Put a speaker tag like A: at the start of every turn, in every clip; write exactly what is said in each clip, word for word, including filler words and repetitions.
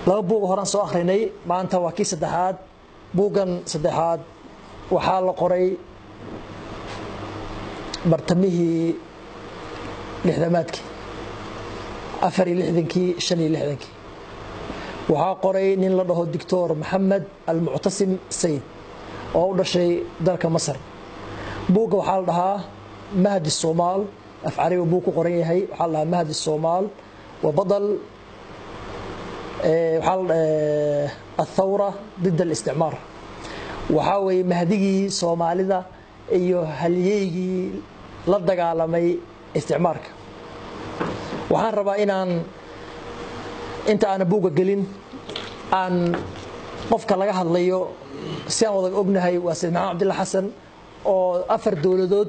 A: laba buug horaan soo akhrinay maanta waa kii saddexaad buuggan saddexaad waxaa la qoray bartamihii lixdamaadkii afar iyo lixdankii shan iyo lixdankii waxaa qoray nin la dhaho doctor maxamed almuctasim sayid oo u dhashay dalka masar buugga waxaa la dhahaa mahdi soomaal af carabi buu ku qoran yahay waxaa la dhahaa mahdi soomaal wa badal الثورة ضد الاستعمار وحاوي مهديجي صوماليدا iyo halyeeygi la dagaalamay isticmaalka waxaan rabaa inaan inta aan buuga gelin aan qofka laga hadlayo si aan wada ognahay waa Said Maxamed Cabdilla Xasan oo afar dawladood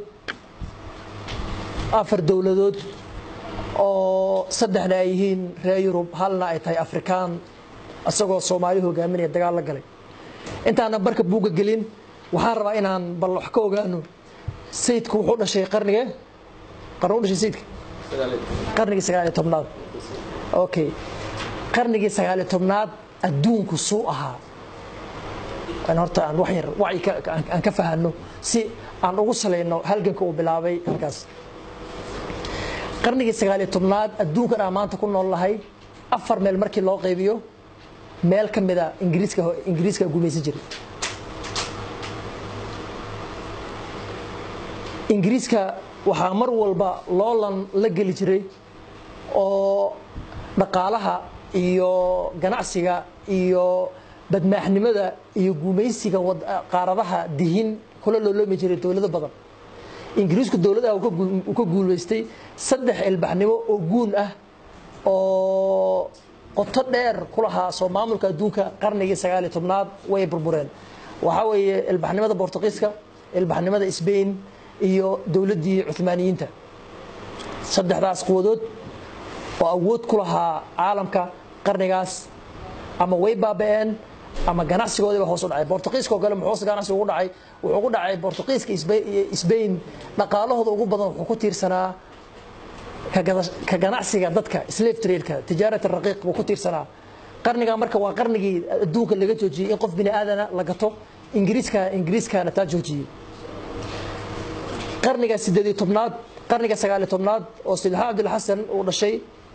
A: afar dawladood oo saddexna ay yihiin reer Yurub halna ay tahay Afrikaan asagoo Soomaali hogaaminaya dagaal la galay intaana barka buuga gelin waxaan rabaa inaan bal wax ka ogaano sayidku wuxuu dhashay qarniga qarniga dhashay sayidka qarniga sagaal iyo tobnaad okay qarniga sagaal iyo tobnaad adduunku soo ahaa aan horta aan wax yar wacyi aan ka fahanno si aan ugu saleyno halganka uu bilaabay halkaas qarniga sagaal iyo tobnaad adduunka aan maanta ku nool lahay afar meel markii loo qaybiyo meel kamida ingiriiska ingiriiska gumaysan jiray ingiriiska waxa mar walba loolan la gali jiray oo dhaqaalaha iyo ganacsiga iyo badmaaxnimada iyo gumaysiga qaaradaha dihin kula looloomi jiray dawlado badan ingiriisku dawladaha uu ka guuleystay saddex ilbaxnimo oo guun ah oo qoto dheer kulaha soo maamulka adduunka qarnigii sagaal iyo tobnaad way burbureen waxa weeye ilbaxnimada Boortaqiiska ilbaxnimada Spain iyo dawladii Uthmaaniyiinta saddexdaas quwadood oo awood ku lahaa caalamka qarnigaas ama way baabeen ama ganacsigooda hoos u dhacay Boortaqiiska oo kale muxuu ganacsiga ugu dhacay wuxuu ugu dhacay Boortaqiiska Spain dhaqaalahooda ugu badan wuxuu ku tiirsanaa ka ganacsiga dadka slave trade-ka tijaarada raqiiq uu ku tiirsanaa qarniga marka waa qarnigii adduunka laga joojiyay in qof bini aadana la gato ingiriiska ingiriiskana taa joojiyay qarniga sideed iyo tobnaad qarniga sagaal iyo tobnaad oo Said Maxamed Cabdilla Xasan uu dhashay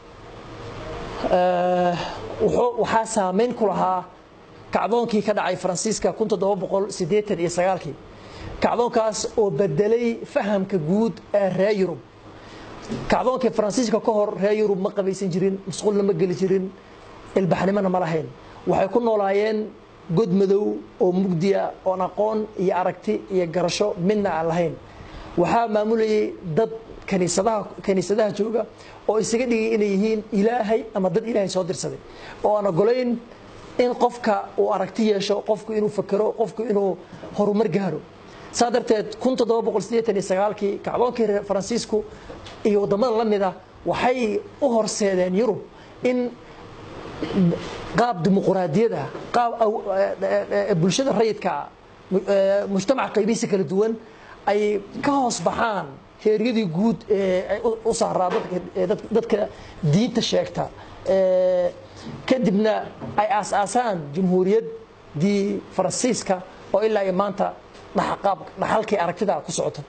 A: ee wuxuu waxa saameyn ku lahaa kacdoonkii ka dhacay Faransiiska kun toddoba boqol siddeetan iyo sagaal kii kacdoonkaas oo bedelay fahamka guud ee reer Yurub kacdoonkii Faransiiska ka hor reer Yurub ma qabaysan jirin musqulna ma gali jirin ilbaxnimana ma lahayn waxay ku noolaayeen god madow oo mugdiya oo aqoon iyo aragti iyo garasho midna aan lahayn waxa maamulayay dad kaniisadaha kaniisadaha jooga oo isaga dhigay inay yihiin ilaahay ama dad ilaahay soo dirsaday oo aan ogolayn in qofka uu aragti yeesho qofku inuu fakaro qofku inuu horumar gaaro saadarteed kun toddoba boqol siddeetan iyo sagaal kii kacdoonkii Faransiisku iyo wadamada la mid ah waxay u horseedeen Yurub in qaab dimuqraadiyada qaab bulshada rayidka mujtamac qaybihiisa kala duwan ay ka hoos baxaan heeryadii guud ee u saaraa dadka diinta sheegta kadibna ay aas-aasaan jamhuuriyad di Faransiiska oo ilaa iyo maanta dhaxaqaab dhaxalkii aragtida ku socota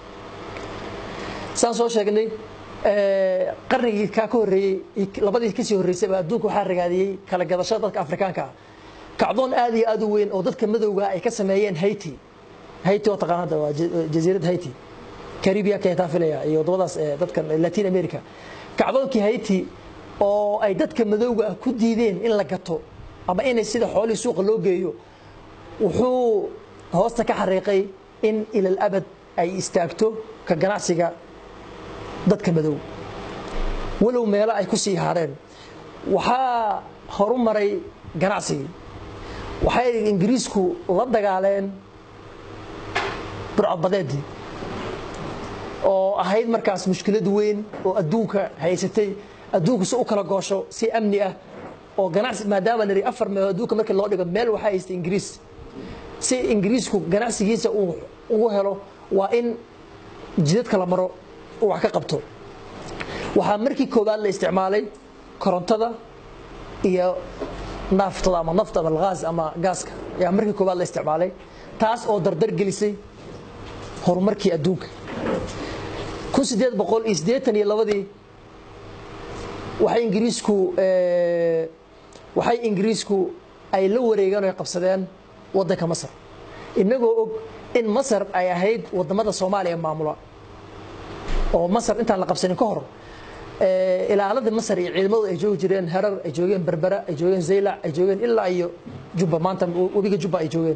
A: saan soo sheegnay ee qarnigii ka horeeyay labadii ka sii horeysay adduunka waxa ragaadiyay kala gadashada dadka Afrikaanka kacdoon aad iyo aad u weyn oo dadka madowga ay ka sameeyeen Haiti Haiti oo taqaanada waa jasiirad Haiti Caribbean ka taafilaya iyo wadadaas dadka Latin America kacdoonkii Haiti oo ay dadka madowga ku diideen in la gato ama inay sida xoolo suuq loo geeyo wuxuu hoosta ka xariiqay in ila abad ay istaagto ka ganacsiga dadka madow walow meelo ay ku sii haareen waxa horumaray ganacsiga waxay ingiriisku la dagaaleen burcadbadeedii oo ahayd markaas mushkilad weyn oo adduunka haysatay adduunku soo kala goosho si amni ah oo ganacsi maadaama nari afar meel adduunka markii loo dhigo meel waxa haystay ingiriis si ingiriisku ganacsigiisa uu ugu helo waa in jidadka la maro wax ka qabto waxa markii koobaad la isticmaalay korontada iyo naftada ama nafta ama gaas ama gaaska ayaa markii koowaad la isticmaalay taas oo dardar gelisay horumarkii adduunka kun sideed boqol iyo siddeetan iyo labadii waxay ingiriisku ee waxay ingiriisku ay la wareegaan oo qabsadeen wadanka Masar inagoo og in Masar ay ahayd wadamada Soomaaliya maamula oo Masar intaan la qabsanin ka hor ee ilaalada Masar iyo ciidamadu ay joog jireen Harar ay joogeen Berbera ay joogeen Zeylac ay joogeen ilaa iyo Jubba maanta wabiga Jubba ay joogeen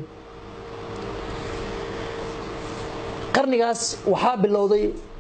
A: qarnigaas waxa bilowday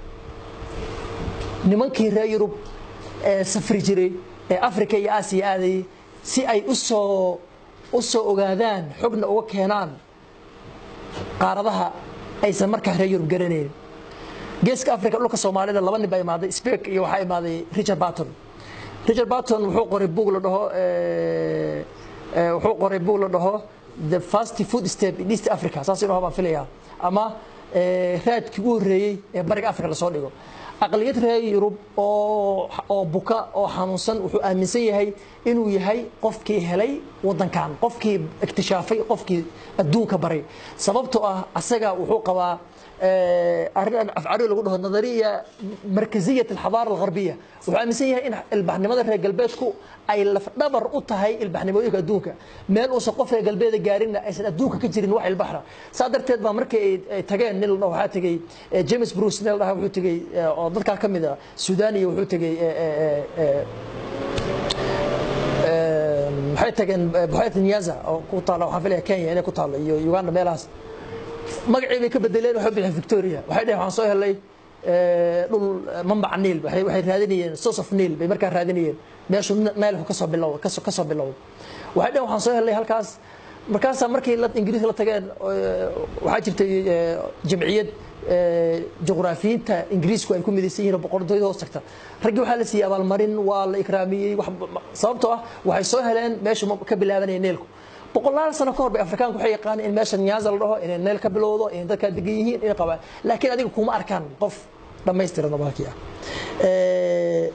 A: nimankii reer Yurub ee safri jiray ee Afrika iyo Aasiya aaday si ay u soo u soo ogaadaan xogna uga keenaan qaaradaha aysan markaa reer Yurub garaneyn geeska Afrika dhulka Soomaalida laba nin baa imaaday Speak iyo waxa imaaday Richard Barton Richard Barton wuxuu qoray book la dhaho ee wuxuu qoray book la dhaho The First Food Step in East Africa saas inuu baan filayaa ama raadkii ugu horeeyay ee bariga Afrika la soo dhigo aqliyad reer Yurub oo oo buka oo xanuunsan wuxuu aaminsan yahay inuu yahay qofkii helay wadankan qofkii iktishaafay qofkii adduunka baray sababtoo ah asaga wuxuu qabaa ee arin afcaari lagu dhaho nadariya markaziyat al-hadara al-gharbiyya wuxuu aaminsan yahay in ilbaxnimada reer galbeedku ay laf dhabar u tahay ilbaxnimooyinka adduunka meel uu qof reer galbeed gaarin aysan adduunka ka jirin wax ilbaxra saadarteed ba markay ay tageen nin waxa tagay James Bruce Nell waxa wuxuu tagay oo dadka kamid ah Suudaaniya wuxuu tagay waxay tageen Buxayt Nyaza oo ku taalo waxa filaya Kenya inay ku taalo iyo Uganda meelahaas magacii bay ka bedeleen waxa bixin Victoria waxay dhahay waxaan soo helay ee dhul manbac Niil waxay waxay raadinayeen source of Niil bay markaa raadinayeen meeshu Niil ka soo bilow ka soo ka soo bilow waxay dhahay waxaan soo helay halkaas markaas markii la Ingiriiska la tageen waxa jirtay jamciyad juqraafiyiinta Ingiriisku ay ku midaysan yihiin boqortooyada hoos tagta ragii waxa la siiyay abaal marin waa la ikraamiyay wax sababtoo ah waxay soo heleen meeshu ka bilaabanay Niilku boqolaal sano ka hor bay Afrikaanku waxay yaqaan in meesha Nyaza la dhaho in Niil ka bilowdo in dadka degan yihiin in qaba laakiin adiga kuma arkaan qof dhameystiran markii ah ee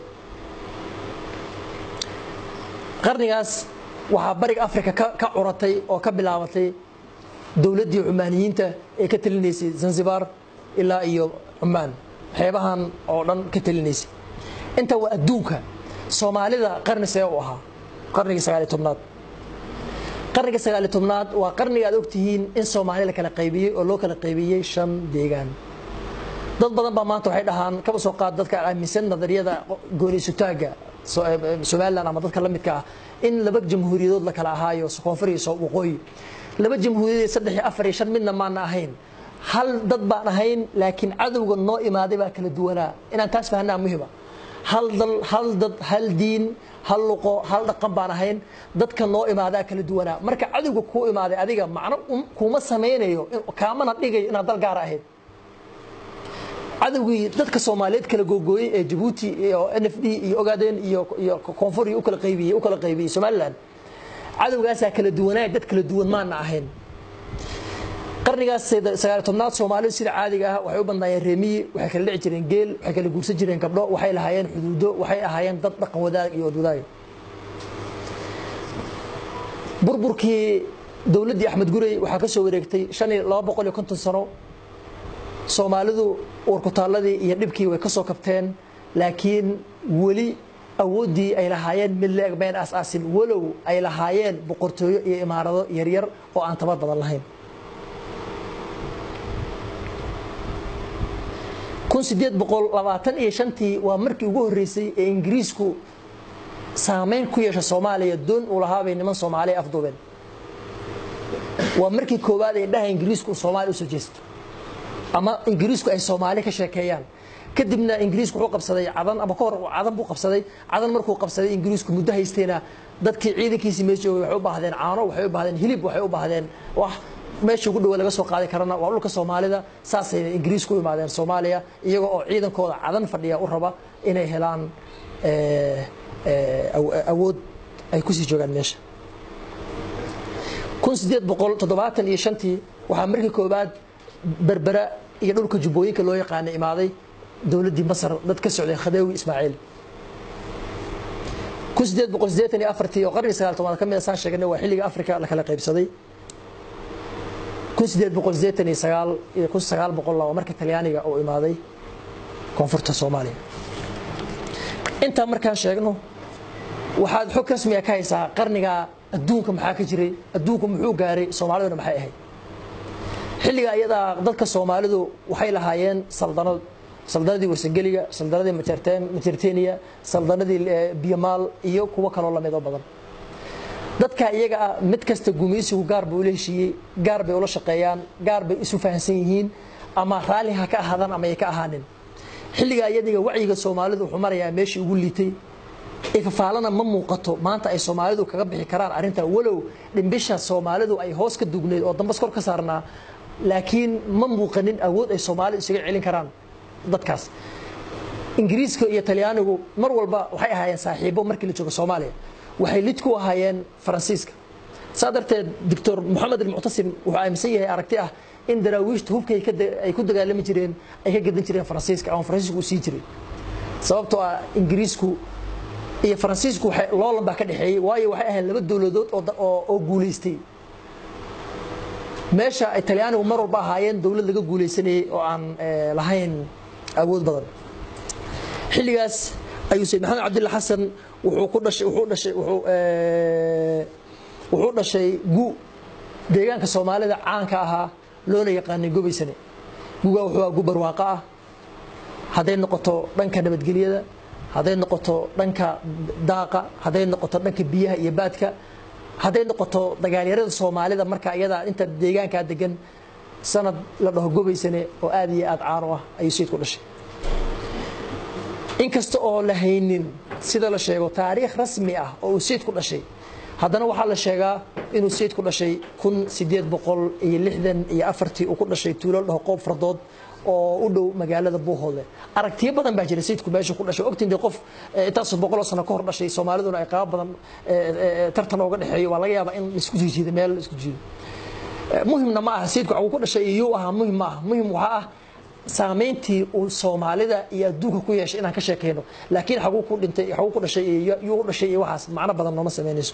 A: qarnigaas waxa bariga Afrika ka curatay oo ka bilaabatay dawladii Cumaaniyiinta ee ka talinaysay Zanzibar ilaa iyo Oman xeebahan oo dhan ka talinaysay inta waa adduunka Soomaalida qarni see u ahaa qarniga sagaal iyo tobnaad qarniga sagaal iyo tobnaad waa qarniga aad ogtihiin in Soomaalida kala qaybiyay oo loo kala qaybiyay shan deegaan dad badan ba maanta waxay dhahaan ka soo qaad dadka aaminsan nadariyada gooniisutaaga Soomaaliland ama dadka la midka ah in laba jamhuuriyadood la kala ahaayo koonfur iyo waqooyi laba jamhuuriyadood saddex iyo afar iyo shan midna ma ahayn hal dad baan ahayn laakiin cadawga noo imaaday baa kala duwanaa inaan taas fahanaa muhiim ah hal dal hal dad hal diin hal luqo hal dhaqan baan ahayn dadka noo imaadaa kala duwanaa marka cadawga ku imaaday adiga macna kuma sameeyo kaamana dhigay inaad dal gaar ahayd cadawgii dadka Soomaaliyeed kala googooyay ee Djibouti iyo N F D iyo Ogaden iyo iyo koonfur iyo kala qaybiyay u kala qaybiyay Somaliland cadawgaas kala duwanaa dad kala duwan ma ahayn qarnigaas sagaal iyo tobnaad Soomaalidu sida caadiga ah waxay u bandayeen reemiyi waxay kala dhici jireen geel waxay kala guursan jireen gabdho waxay lahaayeen xuduudo waxay ahaayeen dad dhaqan wadaag iyo wadaag burburkii dawladii Axmed Gurey waxa ka soo wareegtay shan iyo laba boqol iyo konton sano Soomaalidu warkutaaladii iyo dhibkii way ka soo kabteen laakiin wali awoodii ay lahaayeen mid leeg been asaasin walow ay lahaayeen boqortooyo iyo imaarado yar yar oo aan tabar badan lahayn kun sideed boqol labaatan iyo shan tii waa markii ugu horeysay ee Ingiriisku saameyn ku yeeshay Soomaaliya doon u lahaabay niman Soomaali afduubeen waa markii koowaad ee dhaha Ingiriisku Soomaaliya u soo jeestay ama Ingiriisku ay Soomaali ka sheekeeyaan kadibna Ingiriisku wuxuu qabsaday cadan ama ka hor cadan buu qabsaday cadan markuu qabsaday Ingiriisku muddo haysteena dadkii ciidankiisa meesha joogay waxay u baahdeen caano waxay u baahdeen hilib waxay u baahdeen wax meesha ugu dhow laga soo qaadi karana waa dhulka Soomaalida saasay Ingiriisku u imaadeen Soomaaliya iyagoo oo ciidankooda cadan fadhiya u raba inay helaan ee ee awood ay ku sii joogaan meesha kun sideed boqol toddobaatan iyo shan tii waxa markii koobaad Berbera iyo dhulka Jubbooyinka loo yaqaan imaaday dawladii Masar dad ka socday Khadaawi Ismaaciil kun sideed boqol siddeetan iyo afartii oo qarni sagaal tobnaad ka mid ah saan sheegnay waa xilliga Afrika la kala qaybsaday kun sideed boqol siddeetan iyo sagaal iyo kun sagaal boqol laba markii Talyaaniga uu imaaday koonfurta Soomaaliya inta markaan sheegno waxaad xog rasmi ah ka haysaa qarniga adduunka maxaa ka jiray adduunku muxuu gaaray Soomaaliduna maxay ahayd xilliga ayada dadka Soomaalidu waxay lahaayeen saldanad saldanadii warsangeliga saldanadii Majeerteeniya saldanadii Biyamaal iyo kuwa kale oo lamid ah badan dadka iyaga mid kasta gumeysigu gaar buu leeshiyay gaar bay ula shaqeeyaan gaar bay isu fahansan yihiin ama raali ha ka ahaadaan ama ay ka ahaanin xilliga ayadiga wacyiga Soomaalidu wuxuu marayaa meeshii ugu liitay ifafaalana ma muuqato maanta ay Soomaalidu kaga bixi karaan arinta walow dhimbisha Soomaalidu ay hoos ka dugneed oo dambas kor ka saarnaa laakiin ma muuqanin awood ay Soomaalidu isaga celin karaan dadkaas Ingiriiska iyo Talyaanigu mar walba waxay ahaayeen saaxiibo markii la joogo Soomaaliya waxay lid ku ahaayeen Faransiiska sadarteed Doctor Mohamed Al-Mu'tasim wuxuu aaminsan yahay aragti ah in daraawiishtu hubka ay ku dagaalami jireen ay ka gadan jireen Faransiiska ama Faransiisku u sii jiray sababtoo ah Ingiriisku iyo Faransiisku waxay loolan baa ka dhaxeeyay waayo waxay ahayn laba dawladood oo oo guuleystay meesha ay Talyaanigu mar walba ahaayeen dawlad laga guuleysanay oo aan lahayn awood badan xilligaas ayuu Sayyid Maxamed Cabdulla Xasan wuxuu ku dhashay wuxuu dhashay wuxuu ee wuxuu dhashay gu deegaanka Soomaalida caanka ahaa loona yaqaan Gobaysane guga wuxuu gu barwaaqo ah haday noqoto dhanka nabadgelyada haday noqoto dhanka daaqa haday noqoto dhanka biyaha iyo baadka haday noqoto dagaalyarada Soomaalida marka iyada inta deegaanka degan sanad la dhaho Gobaysane oo aad iyo aad caan u ah ayuu Sayid ku dhashay inkasta oo la haynin sida la sheego taariikh rasmi ah oo Sayid ku dhashay haddana waxa la sheegaa inuu Sayid ku dhashay kun sideed boqol iyo lixdan iyo afartii uu ku dhashay tuulo dhaho Qoob Fardood oo u dhow magaalada Buuhoodle aragtiyo badan baa jira Sayidku meesha ku dhashay ogtiin qof intaas boqol sano ka hor dhashay Soomaaliduna ay qaab badan tartan uga dhaxeeyo waa laga yaabaa in isku jiido meel isku jiido muhiimna ma aha Sayidku uu ku dhashay iyo aha muhiim ma aha muhiim waxa ah saameyntii uu Soomaalida iyo adduunka ku yeeshay inaan ka sheekeyno laakiin xaquu ku dhintay xaquu ku dhashay iyo uu ku dhashay waxaas macna badan nooma sameynayso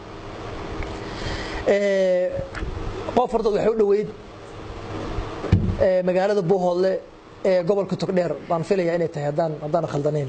A: ee Qoob Fardood waxa u dhaweyd ee magaalada Buuhoodle ee gobolka Togdheer baan filayaa inay tahay hadaan hadaan khaldanayn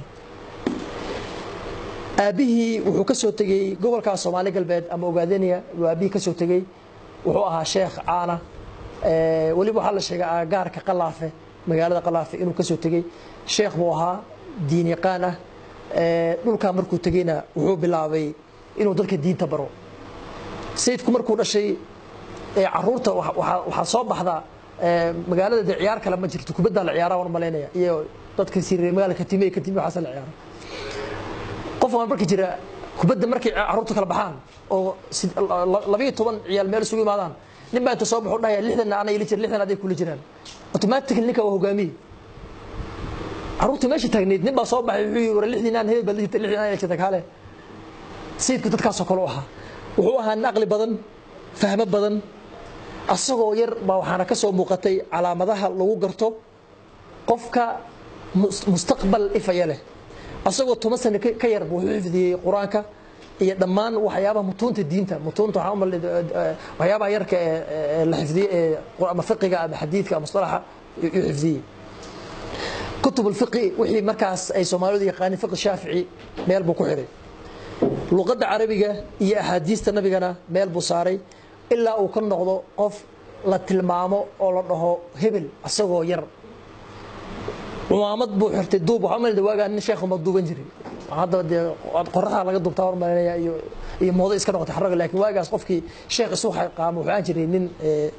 A: aabihii wuxuu ka soo tagay gobolka Soomaali galbeed ama Ogaadeniya aabihii ka soo tagay wuxuu ahaa sheekh caana ee waliba waxa la sheegaa gaarka Qalaafe magaalada Qalaafe inuu ka soo tagay sheekh buu ahaa diin yaqaan ah ee dhulka markuu tagayna wuxuu bilaabay inuu dadka diinta baro Sayidku markuu dhashay ee caruurta waxa soo baxda magaalada ciyaar kale ma jirto kubadda la ciyaaraha waan maleynaya iyo dadka siirey magaalada Katimey Katimey waxa la ciyaaro qof aan markii jira kubadda markii caruurta kala baxaan oo laba iyo toban ciyaal meel isugu yimaadaan nin baa inta soo baxo dhahay lixdan ana ila jir lixdan aday kula jiraan automatically ninka waa hogaamiye caruurta meesha taagneed nin baa soo baxay wuxuu yiri lixdan aan hebel baa lixdan aan ila jirta kale Sayidku dadkaas oo kale u ahaa wuxuu ahaa naqli badan fahmo badan asagoo yar baa waxaana ka soo muuqatay calaamadaha lagu garto qofka mustaqbal ifaya leh asagoo toban sano ka yar buu xifdiyay Quraanka iyo dhammaan waxyaabaha mutuunta diinta mutuunta waxa umal waxyaabaha yarka ee la xifdiyay ama fiqiga ama xadiidka ama mustalaha uu xifdiyay kutub al-fiqh wixii markaas ay Soomaalidu yaqaaniin fiqh Shaafici meel buu ku xiray luqadda Carabiga iyo ahadiista nabigana meel buu saaray ilaa uu ka noqdo qof la tilmaamo oo la dhaho hebel asagoo yar umaamad buu xirtay duub waxa meel dawaaga nin sheekh ma duuban jiray hadda qorraha laga duubtaa hormarinaya iyo iyo moodo iska noqotay xarraga laakiin waagaas qofkii sheekh isu qaamo waxaan jiray nin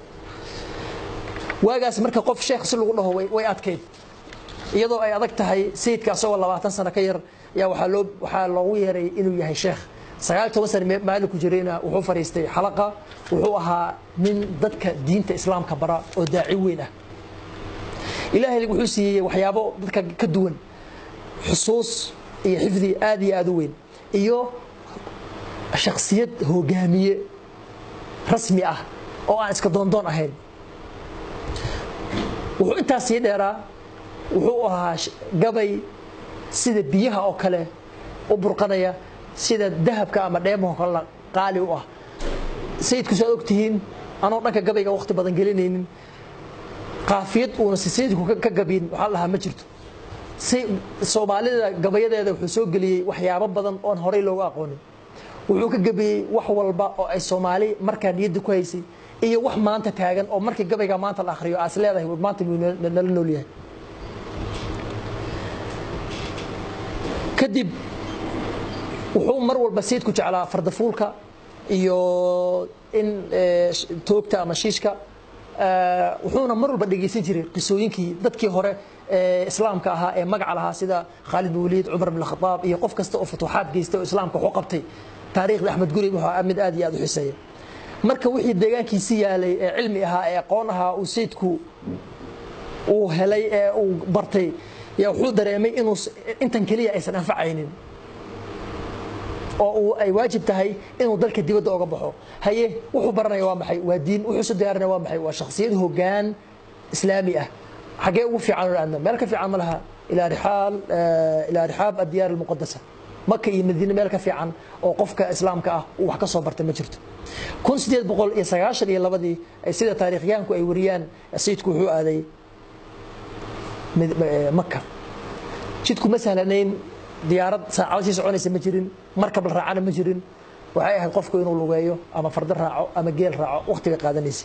A: waagaas marka qof sheekh si lagu dhaho way way adkeyd iyadoo ay adag tahay Sayidka asagoo labaatan sano ka yar yaa waxa loo waxa loogu yeeray inuu yahay sheekh sagaal iyo toban sano maalin ku jirayna wuxuu fariistay xalaqa wuxuu ahaa nin dadka diinta islaamka bara oo daaci weyn ah ilaahay wuxuu siiyay waxyaabo dadka ka duwan xusuus iyo xifdi aad iyo aad u weyn iyo shakhsiyad hogaamiye rasmi ah oo aan iska doondoon ahayn wuxuu intaas sii dheeraa wuxuu ahaa gabay sida biyaha oo kale u burqanaya sida dahabka ama dheemaha kala qaali u ah sayidku soo ogtihiin anoo dhanka gabayga waqti badan gelinaynin qaafiyad uu sayidku ka gabin waxa laha ma jirto Soomaalida gabayadeeda wuxuu soo galiyay waxyaabo badan oo horey looga aqoonin wuxuu ka gabiyay wax walba oo ay Soomaali markaa niyada ku haysay iyo wax maanta taagan oo markii gabayga maanta la akhriyo aas leedahay maanta nala nool yahay kadib wuxuu mar walba sayidku jeclaa fardafuulka iyo in toogta ama shiishka wuxuuna mar walba dhageysan jiray qisooyinkii dadkii hore ee islaamka ahaa ee magac lahaa sida Khalid bin Walid Umar bin Khattab iyo qof kasta oo futuuxaad geystay oo islaamka wuxuu qabtay taariikhda Ahmed Guri waxa mid aad iyo aad u xiiseeya marka wixii deegaankiisii yaalay ee cilmi ahaa ee aqoon ahaa uu sayidku uu helay ee uu bartay yaa wuxuu dareemay inuu intan kaliya aysan anfacaynin oo uu ay waajib tahay inuu dalka dibadda uga baxo haye wuxuu baranaya waa maxay waa diin wuxuu soo diyaarinaya waa maxay waa shakhsiyad hoggaan islaami ah xagee ugu fiican oo meel ka fiican malaha ila rixaal ila rixaab ad-diyar al-muqaddasa Makka iyo Madiina meel ka fiican oo qofka islaamka ah uu wax ka soo bartay ma jirto kun sideed boqol iyo sagaashan iyo labadii ay sida taariikhyaanku ay wariyaan sayidku wuxuu aaday Makka jidku ma sahlanayn diyaarad saacado si soconaysa ma jirin markab la raacana ma jirin waxay ahayd qofku inuu lugeeyo ama fardo raaco ama geel raaco waqtiga qaadanaysa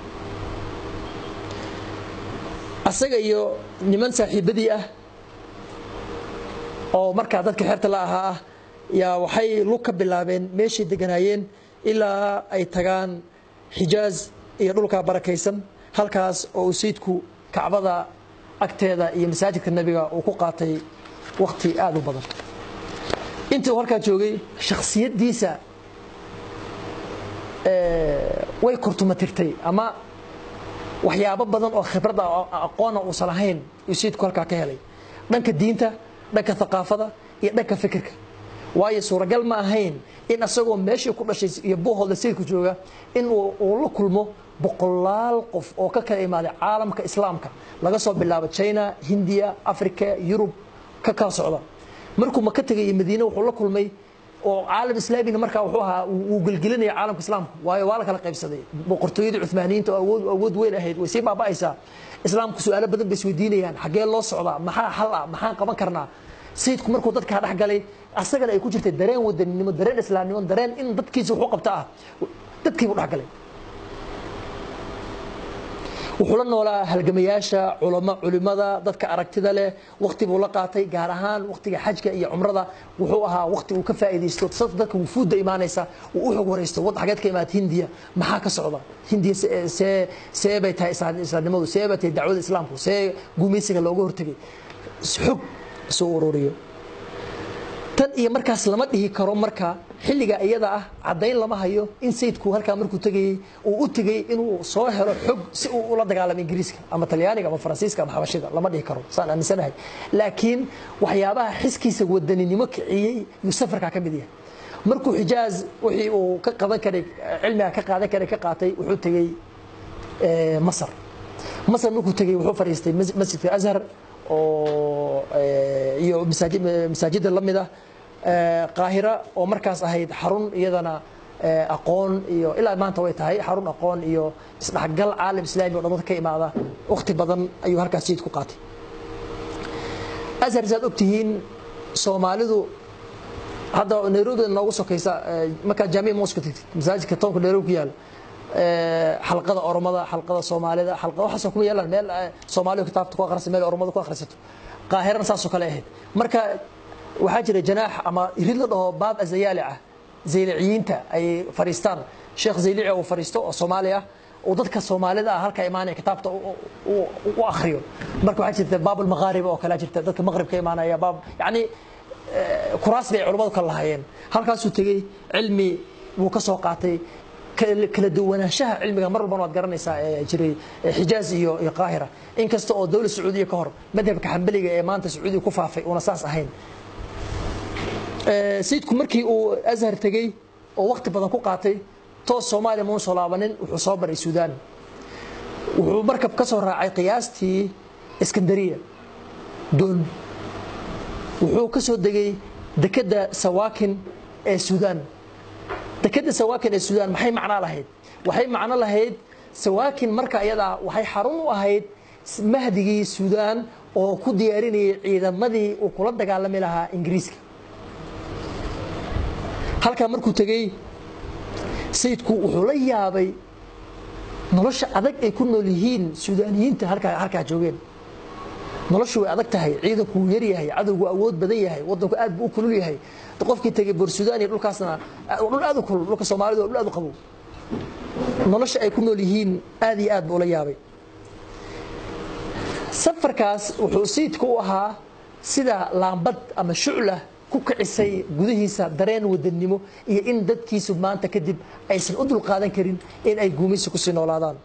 A: asaga iyo niman saaxiibadii ah oo marka dadka xirta la ahaa yaa waxay lug ka bilaabeen meeshii deganaayeen ilaa ay tagaan Xijaaz iyo dhulka barakaysan halkaas oo sayidku Kacbada agteeda iyo masaajidka nabiga uu ku qaatay waqti aad u badan intii halka joogay shakhsiyadiisa ee way kortumatirtay ama waxyaabo badan oo khibrad aqoon u salahayn sayidku halka ka helay dhanka diinta dhanka thaqaafada iyo dhanka fikirka waayo suuragal ma ahayn in asagoo meeshii ku dhashay iyo buuhooda sayidku jooga in uu la kulmo boqolaal qof oo ka kala imaaday caalamka islaamka laga soo bilaabo China Hindiya Afrika Yurub ka kala socda markuu ma ka tagay Madiina wuxuu la kulmay oo caalam islaamiga markaa wuxuu ahaa uu gilgilinay caalamka islaamka waayo waa la kala qaybsaday boqortooyada Uthmaaniyiinta oo awood awood weyn ahayd way si baabaaysa islaamku su'aalo badan bay isweydiinayaan xagee loo socdaa maxaa xal ah maxaan qaban karnaa sayidku markuu dadka dhex galay asagana ay ku jirtay dareen wadanimo dareen islaamnimo dareen in dadkiisa wuxuu qabtaa dadkii uu dhex galay wuxuu la noolaa halgamayaasha culamo culimada dadka aragtida leh waqti buu la qaatay gaar ahaan waqtiga xajka iyo umrada wuxuu ahaa waqti uu ka faa'iideysto dadka wufuudda imaanaysa uu u xog wareysto wad xageed ka imaad Hindiya maxaa ka socda Hindiya see see bay tahay islaamnimadu see bay tahay dacwada islaamku see gumaysiga looga hortagay xog soo ururiyo tan iyo markaas lama dhihi karo marka xilliga iyada ah cadeyn lama hayo in sayidku halka markuu tagay uu u tagay inuu soo helo xog si uu ula dagaalamo Ingiriiska ama Talyaaniga ama Faransiiska ama Xabashida lama dhihi karo saan aaminsanahay laakiin waxyaabaha xiskiisa wadaninimo kiciyay uu safarka ka mid yahay markuu Xijaaz wixii uu ka qadan karay cilmiga ka qaadan karay ka qaatay wuxuu tagay ee Masar Masar markuu tagay wuxuu fariistay masjidka Azhar oo iyo masaajid masaajida lamida qaahira oo markaas ahayd xarun iyadana aqoon iyo ilaa maanta way tahay xarun aqoon iyo isdhaxgal caalam islaami oo dhammaan ka imaada waqti badan ayuu halkaas sayid ku qaatay Azhar zaad ogtihiin Soomaalidu hadda Nairobi noogu sokaysa marka jaamic mosque masaajidka toonka Nairobi yaal xalqada oromada xalqada Soomaalida xalqada waxa soo ku yeelan meel Soomaalidu kitaabta ku akhriso meel oromada ku akhrisato qaahirana saas oo kale ahayd marka waxa jira janaax ama irid la dhaho baab azayaali ah zayliciinta ay fariistaan sheekh zaylici oo fariisto oo Soomaali ah oo dadka Soomaalida ah halka imaanay kitaabta u akhriyo marka waxa jirta baab al-magharib oo kala jirta dadka maghribka imaanaya baab yaani kuraas bay culimadu ka lahaayeen halkaas uu tagay cilmi uu ka soo qaatay kala duwanaanshaha cilmiga mar walba waad garanaysaa ee jiray Xijaaz iyo Qaahira inkasta oo dawladda Sacuudiga ka hor madhabka Hanbaliga ee maanta Sacuudiga ku faafay oo saas ahayn sayidku markii uu Azhar tagay oo waqti badan ku qaatay toos Soomaaliya ma soo laabanin wuxuu soo baray Suudaan wuxuu markab ka soo raacay qiyaastii Iskandariya doon wuxuu ka soo degay dekada Sawaakin ee Suudaan dekada Sawaakin ee Suudaan maxay macna lahayd waxay macna lahayd Sawaakin marka iyada waxay xarun u ahayd mahdigii Suudaan oo ku diyaarinayay ciidamadii uu kula dagaalami lahaa Ingiriiska halka markuu tagay sayidku wuxuu la yaabay nolosha adag ay ku nool yihiin Suudaaniyiinta halka halka joogeen noloshu way adag tahay ciidanku yar yahay cadowgu awood badan yahay wadanku aad buu u kulul yahay qofkii tagay bur Suudaan iyo dhulkaasna dhul aad u kulul dhulka Soomaalidu dhul aad u qabow nolosha ay ku nool yihiin aad iyo aad buu la yaabay safarkaas wuxuu sayidku u ahaa sida laambad ama shucla ku kicisay gudihiisa dareen wadannimo iyo in dadkiisu maanta kadib aysan u dul qaadan karin in ay guumaysi ku sii noolaadaan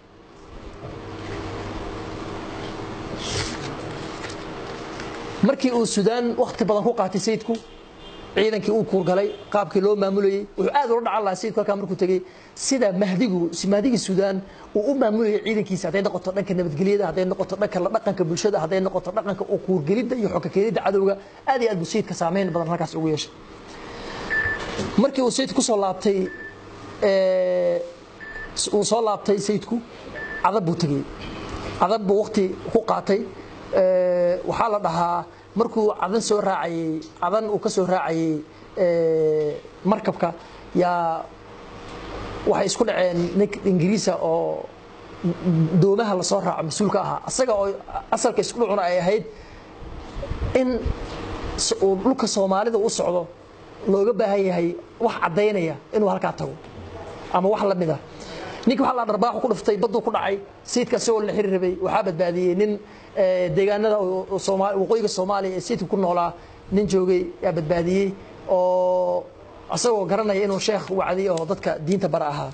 A: markii uu Suudaan waqti badan ku qaatay sayidku ciidankii uu kuur galay qaabkii loo maamulayay wuxuu aad ula dhacan lahaa sayidku halka markuu tagay sida mahdigu si mahdiga Suudaan uu u maamulayay ciidankiisa haday noqoto dhanka nabadgelyada haday noqoto dhanka la dhaqanka bulshada haday noqoto dhaqanka uu kuur galida iyo xogka keenida cadawga aad iyo aad buu sayidka saameyn badan halkaas ugu yeeshay markii uu sayidku soo laabtay ee uu soo laabtay sayidku cadab buu tagay cadab buu waqti ku qaatay ee waxa la dhahaa markuu cadan soo raacay cadan uu ka soo raacay ee markabka ya waxay isku dhaceen nik Ingiriisa oo doomaha la soo raaco masuulka aha asaga oo asalka isku dhacuna ay ahayd in dhulka Soomaalida uu socdo looga baahan yahay wax cadeynaya inuu halka tago ama wax la mid ah ninka waxa la dharbaax ku dhuftay badu ku dhacay sayidka soo la xiriirbay waxa badbaadiyay nin deegaanada Soomaali waqooyiga Soomaaliya ee sayidku ku noolaa nin joogay yaa badbaadiyay oo asagoo garanaya inuu sheekh wacdi oo dadka diinta bar ahaa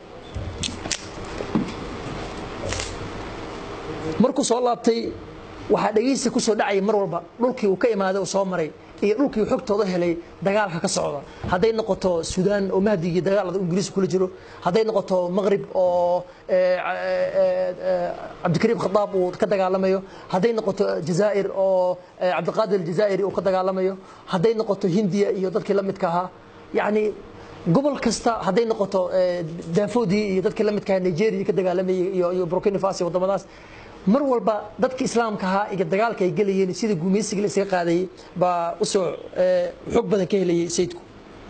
A: markuu soo laabtay waxa dhageysi ku soo dhacay mar walba dhulkii uu ka imaaday oo soo maray iyo dhulkii xogtooda helay dagaalka ka socda haday noqoto Suudaan oo mahdigii dagaalada Ingiriiska kula jiro haday noqoto Maghrib oo Abdulkariim Khadaab uu ka dagaalamayo haday noqoto Jazaa'ir oo Abdulqaadir Jazaa'iri uu ka dagaalamayo haday noqoto Hindiya iyo dadkii la midka ahaa yaani gobol kasta haday noqoto Daafodi iyo dadkii la midka ahaa Nigeria ka dagaalamay iyo Burkina Faso wadamadaas mar walba dadka islaamka ahaa iyo dagaalka ay galayeen sida guumeysiga la iska qaaday ba u soo xog badan ka helay sayidku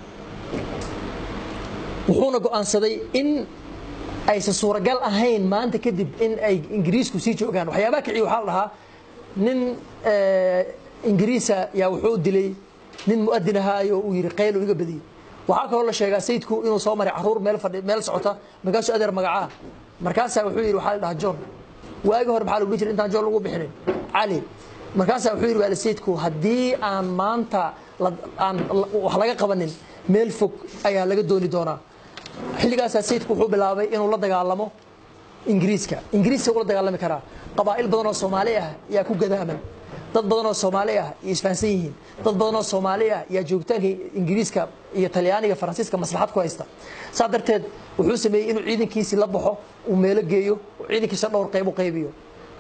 A: wuxuuna go'aansaday in aysan suuragal ahayn maanta kadib in ay Ingiriisku sii joogaan waxyaabaha kiciyo waxa la dhahaa nin Ingiriisa yaa wuxuu dilay nin muadin ahaayo uu yiri qaylo iga badiyay waxa kale la sheegaa sayidku inuu soo maray caruur meel fadhi meel socota magaasho adeer magaca markaas wuxuu yiri waxa la dhahaa John waaga hor maxaa lagu jiray intaan jool lagu bixinin Ali markaas wuxuu yiri waa sayidku hadii aan maanta aan wax laga qabanin meel fog ayaa laga dooni doonaa xilligaas sayidku wuxuu bilaabay inuu la dagaalamo Ingiriiska Ingiriiska uu la dagaalami karaa qabaa'il badan oo Soomaali ah yaa ku gadaaman dad badan oo Soomaali ah isfahansan yihiin dad badan oo Soomaali ah yaa joogtaan Ingiriiska iyo Talyaaniga Faransiiska maslaxad ku haysta saadarteed wuxuu sameeyay inuu ciidankiisa la baxo uu meel geeyo ciidankiisa dhowr qayb u qaybiyo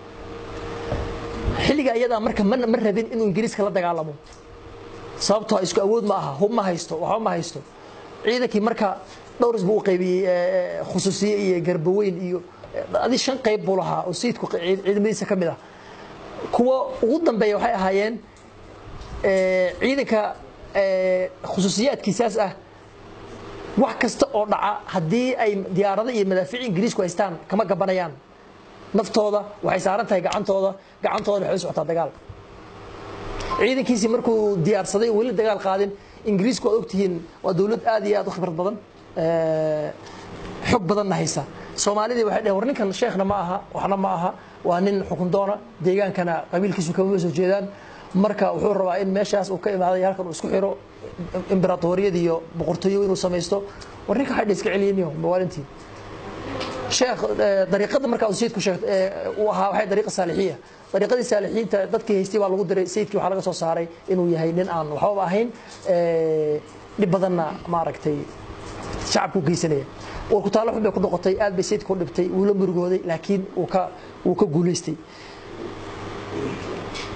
A: xilliga iyada marka ma rabin inuu Ingiriiska la dagaalamo sababtoo isku awood ma aha hub ma haysto waxa ma haysto ciidankii marka dhowr isbuu u qaybiyay khusuusiye iyo garbaweyn iyo adi shan qayb buu lahaa oo sayidku ciidamadiisa kamid ah kuwa ugu dambeeyay waxay ahaayeen ee ciidanka ee khusuusiyaadkiisaas ah wax kasta oo dhaca hadii ay diyaarada iyo madaafiic Ingiriisku haystaan kama gabanayaan naftooda waxay saaran tahay gacantooda gacantooda waxay socotaa dagaal ciidankiisi markuu diyaarsaday wali dagaal qaadin Ingiriisku oo ogtihiin waa dawlad aad iyo aad u khibrad badan ee xog badan haysa Soomaalida waxay dhaheen war ninkan sheekhna ma aha waxna ma aha waa nin xukun doona deegaankana qabiilkiisu kama soo jeedaan marka wuxuu rabaa in meeshaas uu ka imaaday halkan uu isku xiro imbratoriyada iyo boqortooyo inuu sameesto war ninka xad iska celiyeen maalintii sheekh dariiqada marka uu sayidku sheegay uu ahaa waxay dariiqa saalixiya dariiqadii saalixiinta dadkii haystay waa lagu diray sayidkii waxa laga soo saaray inuu yahay nin aan waxba ahayn ee dib badanna ma aragtay shacabku geysanaya oo ku taalo xubin ku noqotay aad bay sayidku dhibtay uu la murugooday laakiin uu ka uu ka guuleystay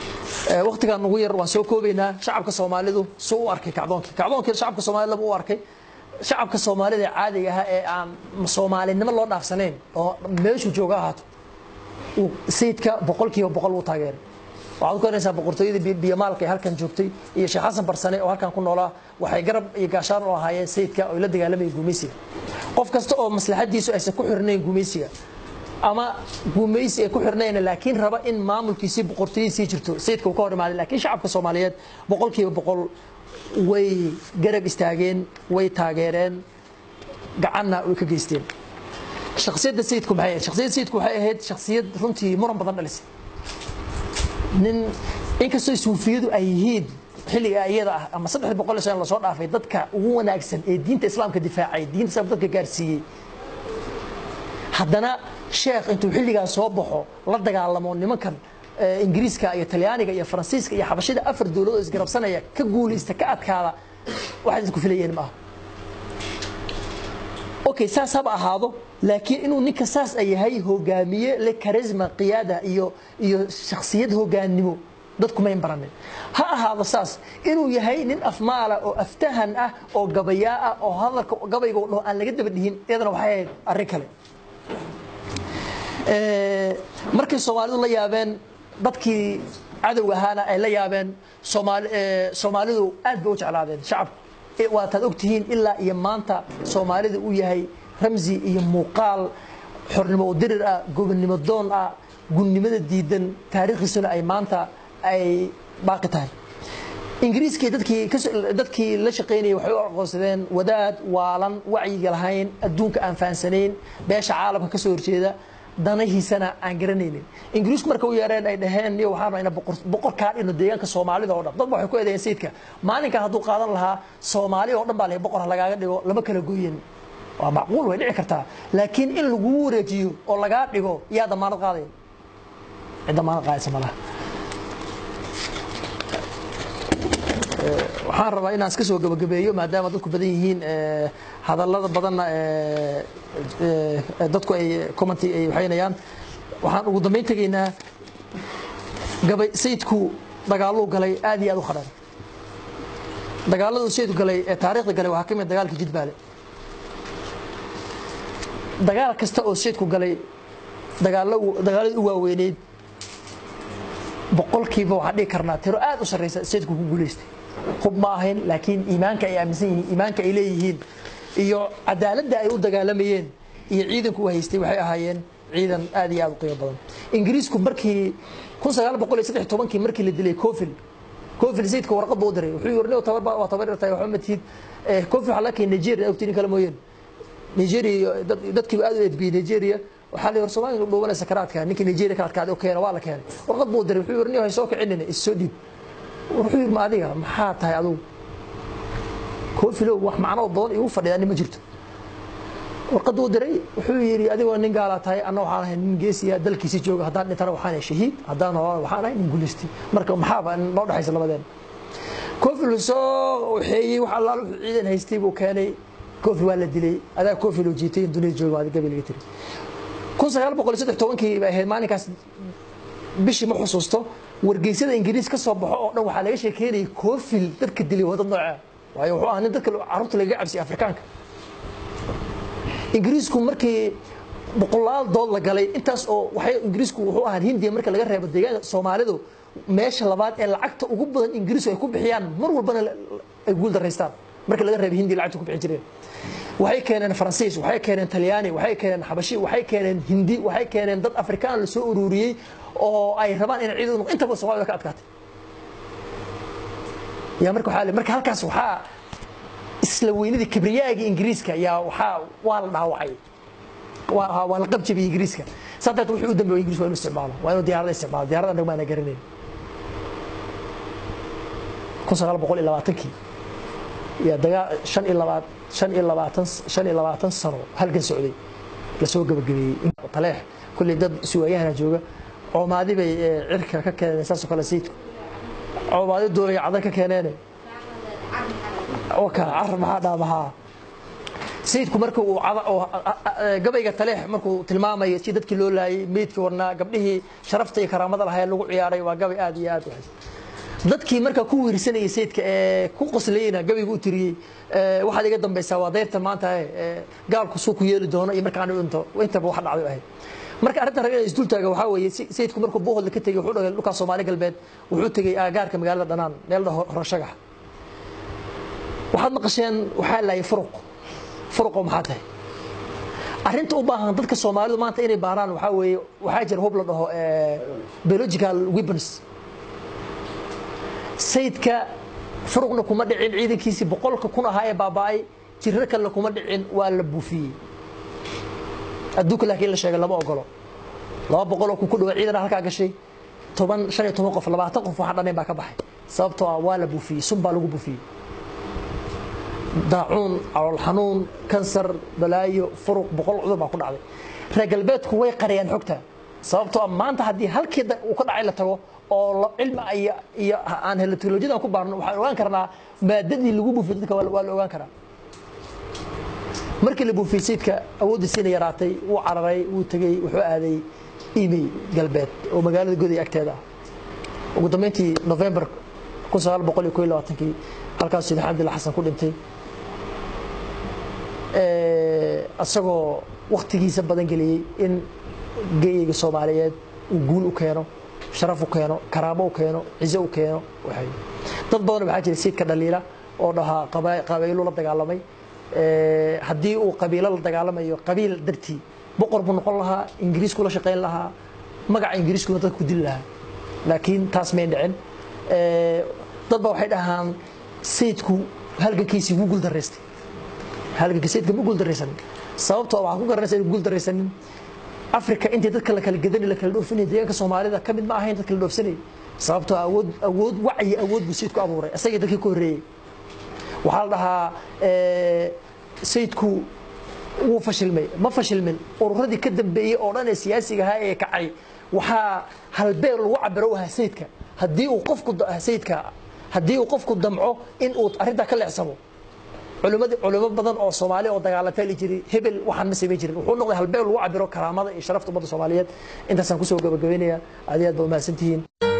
A: waqtigan ugu yar waan soo koobaynaa shacabka Soomaalidu soo u arkay kacdoonka kacdoonka shacabka Soomaalidu u arkay shacabka Soomaalida caadiga ah ee aan Soomaalinimo loo dhaafsanayn oo meeshu jooga ahaato sayidka boqolkiiba boqol uu taageeray waxaad ku aragtaa boqortooyada biyamaalka ee halkan joogtay iyo Sheekh Xasan Barsane oo halkan ku noolaa waxay garab iyo gaashaan u ahaayeen sayidka oo la dagaalamay gumaysiga qof kasta oo maslaxadiisu aysan ku xirnayn gumaysiga ama gumaysi ay ku xirnayn laakiin raba in maamulkiisa boqortooyadiisa jirto sayidka uu ka hor imaaday laakiin shacabka Soomaaliyeed boqolkiiba boqol way garab istaageen way taageereen gacanna way ka geysteen shakhsiyadda sayidku maxay ahayd shakhsiyadda sayidku waxay ahayd shakhsiyad runtii muran badan dhalisay nin inkastoo suufiyadu ay yihiin xilliga ayada ah ama saddex boqol sano la soo dhaafay dadka ugu wanaagsan ee diinta islaamka difaacay diinta islaamka dadka gaarsiiyay haddana sheekh intuu xilligaas soo baxo la dagaalamo nimankan ingiriiska iyo talyaaniga iyo faransiiska iyo xabashida afar dawladood isgarabsanaya ka guuleysta ka adkaada waxa isku filayeen ma okay saas haba ahaado laakiin inuu ninka saas ay yahay hogaamiye le charisma qiyaada iyo iyo shakhsiyad hogaannimo dadku ma baranay ha ahaado saas inuu yahay nin afmaala oo aftahan ah oo gabayaa ah oo hadalka gabayga oo aan laga daba dhihin iyadana waxay ahayd arrin kale ee markii Soomaalidu la yaabeen dadkii cadawga ahaana ay la yaabeen Soomaali Soomaalidu aad bay u jeclaadeen shacabku waa taad ogtihiin ilaa iyo maanta Soomaalidu uu yahay ramzi iyo muuqaal xornimo u dirir ah gobonnimo doon ah gunnimada diidan taariikhdiisuna ay maanta ay baaqi tahay ingiriiska dadkii dadkii la shaqeynayay waxay u aqoonsadeen wadaad waalan wacyiga lahayn adduunka aan fahansanayn beesha caalamka ka soo horjeeda danahiisana aan garanaynin ingiriisku marka u yeereen ay dhaheen iyo waxaan raynaa boqor boqorka dhino deegaanka Soomaalida oo dhan dad waxay ku eedeeyeen sayidka maalinka hadduu qaadan lahaa Soomaali oo dhan baa leh boqor lagaaga dhigo lama kala gooyin waa macquul way dhici kartaa laakiin in lagu wareejiyo oo laga dhigo yaa damaanad qaaday damaanad qaadaysa malaha waxaan rabaa inaan iska soo gabagabeeyo maadaama dadku badan yihiin hadallada badanna dadku ay comment ay waxaynayaan waxaan ugu dambeyn tagaynaa gabay sayidku dagaaluu galay aad iyo aad u kharan dagaaladu sayidku galay ee taariikhda galay waxa kamid dagaalkii Jidbaale dagaal kasta oo sayidku galay dagaaladu dagaaladu u waaweyneed boqolkiiba waxa dhig karnaa tiro aad u sareysa sayidku ku guuleystay hub ma ahayn laakiin iimaanka ay aaminsan yihiin iimaanka ay leeyihiin iyo cadaaladda ay u dagaalamayeen iyo ciidanku u haystay waxay ahaayeen ciidan aad iyo aad u qiimo badan ingiriisku markii kun sagaal boqol iyo saddex iyo toban markii la dilay Coffil Coffil sayidka warqad buu diray wuxuu yiri tabar waa tabar irtay waxa matid Coffil halka Nigeria ogtiin kala mooyeen Nigeria dadkii aad u edbiyay Nigeria waxa la yiri Soomaaliya dhowaan sakaraadka ninkii Nigeria ka adkaad oo keenay waa la keenay warqad buu diray wuxuu yiri soo kicinina isoo dhiib wuxuu yiri ma adiga maxaa tahay adigu Coffil wax macno badan igu fadhiyaan ma jirto warqad uu diray wuxuu yiri adigoo nin gaala tahay anna waxaan ahay nin geesiya dalkiisa jooga hadaan dhintana waxaan ahay shahiid hadaan waxaan ahay nin guuleystay marka maxaaba noo dhaxaysa labadeen Coffil soo waxay wax allaah wuxuu ciidan haystay buu keenay Coffil waa la dilay adaa Coffil uu jiitay dunida jooga waa gabalga tiri kun sagaal boqol iyo saddex iyo toban bay ahayd maalinkaas bishii ma xusuusto wargeysyada ingiriis ka soo baxo oo dhan waxa laga sheekeeyay Coffil dadka dilay wada nooca waayo wuxuu ahaa dadka carruurta laga cabsi Afrikaanka ingiriisku markii boqolaal dool la galay intaas oo waxay ingiriisku wuxuu ahaa Hindiya marka laga reebo deegaanka Soomaalidu meesha labaad ee lacagta ugu badan ingiriisku ay ku bixiyaan mar walbana ay guul dareystaan marka laga reebo Hindiya lacagta ku bixin jireen waxay keeneen Faransiis waxay keeneen Talyaani waxay keeneen Xabashi waxay keeneen Hindi waxay keeneen dad Afrikaan la soo ururiyay oo ay rabaan in ciidamadu inta ba Soomaalida ka adkaatay yaa marka waxa marka halkaas waxa isla weynida kibriyaaga ingiriiska yaa waxa waa la dhaawacay waa waa la qabjabay ingiriiska saddeed wuxuu u dambeeyay ingiriis waa inuu isticmaalo waa inuu diyaarada isticmaalo diyaarada anagu ma ana garanay kun sagaal boqol iyo labaatan yaa dagaal shan iyo labaatan shan iyo labaatan shan iyo labaatan sano halkan socday la soo gabagabeeyay taleex kulli dad suugayaana jooga coomaadi bay cirka ka keeneen saas oo kale sayidku coomaadi doolay cadan ka keeneen وكا عرب هذا بها sayidku marka uu gabayga taleex markuu tilmaamayo si dadkii loo laayay meedkii warnaa gabdhihii sharafta iyo karaamada lahayd lagu ciyaaray waa gabay aad iyo aad u xis dadkii marka ku wiirsanayay sayidka ee ku qoslayna gabaygu u tiriyay waxaad iga dambaysaa waa deyrta maanta ee gaalku soo ku yeeli doono iyo markaan dhinto intaba wax dhacday ahayd marka arinta ragga isdul taaga waxa weeye sayidku markuu boohol ka tagay wuxuu dhagay dhulka Soomaali galbeed wuxuu tagay aagaarka magaalada Dhanaan meel horashagax waxaad maqasheen waxa la yiraahdo furuq furuq oo maxaa tahay arinta u baahan dadka Soomaalidu maanta inay baaraan waxa weeye waxa jira hub la dhaho biological weapons sayidka furuqna kuma dhicin ciidankiisi boqolka kun ahaa ee baabaay jirar kale kuma dhicin waa la buufiyay adduunka laakiin la sheegay lama ogolo laba boqol oo ku dhaw ciidan halka gashay toban shan iyo toban qof labaatan qof waxa dhanay baa ka baxay sababtoo ah waa la buufiyay sunba lagu buufiyay daacuun calool xanuun kansar balaayo furuq boqol cudur baa ku dhacday reer galbeedku way qariyaan xogta sababtoo ah maanta haddii halkii uu ka dhacay la tago oo cilmi ay iyo aan helo teknolojiyada ku baarno waxaan ogaan karnaa maadadii lagu buufiyay dadka waa la ogaan karaa markii la buufiyay sayidka awoodiisina yaraatay uu cararay uu tagay wuxuu aaday email galbeed oo magaalada Goday agteeda ugu dambeyntii November kun sagaal boqol iyo kow iyo labaatan halkaas Sayid Cabdillah Xasan ku dhintay ee asagoo waqtigiisa badan galiyay in geeyga Soomaaliyeed uu guul u keeno sharaf u keeno karaamo u keeno ciise u keeno waxay dad badan waxa jiray sayidka dhaliila oo dhaha qabaylo la dagaalamay ee hadii uu qabiilo la dagaalamayo qabiil dartii boqor buu noqon lahaa ingiriisku la shaqeyn lahaa magaca ingiriisku dadka ku dil lahaa laakiin taas ma dhicin ee dad baa waxay dhahaan sayidku halgankiisi wuu guul dareystay halgankiisi sayidku wuu guul dareysan sababtoo waxa ku garanaysaa inuu guul dareysan Afrika intii dadka la kala gadan la kala dhoofinay deegaanka Soomaalida kamid ma ahayn dadka la dhoofsanay sababtoo awood awood wacyi awood buu sayidku abuuray asaga dadkii ku horeeyay waxa la dhahaa ee sayidku wuu fashilmay ma fashilmin ururadii ka dambeeyay oo dhan ee siyaasiga ahaa ee kacay waxa halbeer lagu cabiro waxa sayidka hadii uu qofku sayidka hadii uu qofku damco in uu arinta ka leexsamo culimada culimo badan oo Soomaali oo dagaalatay li jiray hebel waxaan ma sameeyay jirin wuxuu noqday halbeer lagu cabiro karaamada iyo sharafta ummadda Soomaaliyeed intaas aan ku soo gabagabeynaya aad iyo aad baa u mahadsantihiin